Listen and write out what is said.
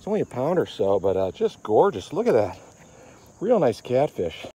It's only a pound or so, but just gorgeous. Look at that. Real nice catfish.